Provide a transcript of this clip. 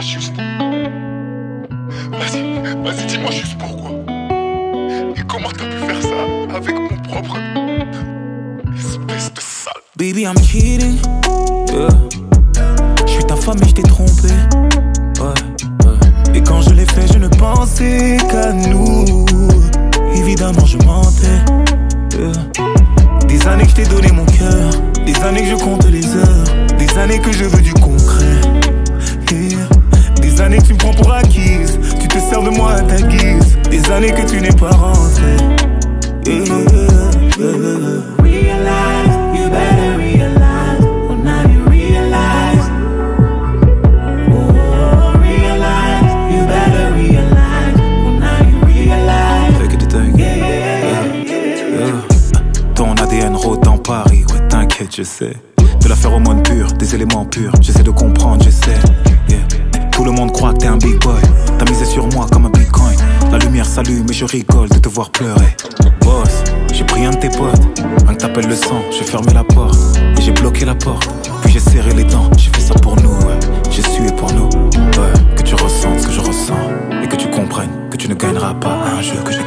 pas juste. Vas-y, dis-moi juste pourquoi. Et comment t'as pu faire ça avec mon propre... espèce de sale. Baby, I'm cheating. Yeah. Je suis ta femme et je t'ai trompé. Ouais. Et quand je l'ai fait, je ne pensais qu'à nous. Évidemment, je mentais. Yeah. Des années que je t'ai donné mon cœur. Des années que je compte les heures. Des années que je veux du concret. Yeah. Des années que tu me prends pour acquise. Tu te sers de moi à ta guise. Des années que tu n'es pas rentré. Yeah. Realize, you better realize. Well, now you realize. Oh, realize, you better realize. Well, now you realize. Take it, take it. Yeah. Ton ADN rôde dans Paris. Ouais, t'inquiète, je sais. De l'affaire au monde pur, des éléments purs. J'essaie de comprendre, j'essaie. Yeah. Tout le monde croit que t'es un big boy. T'as misé sur moi comme un bitcoin. La lumière s'allume et je rigole de te voir pleurer. Boss, j'ai pris un de tes potes. Un que t'appelles le sang, j'ai fermé la porte. Et j'ai bloqué la porte, puis j'ai serré les dents. J'ai fait ça pour nous, ouais. J'ai sué pour nous, ouais. Que tu ressentes ce que je ressens. Et que tu comprennes que tu ne gagneras pas un jeu que je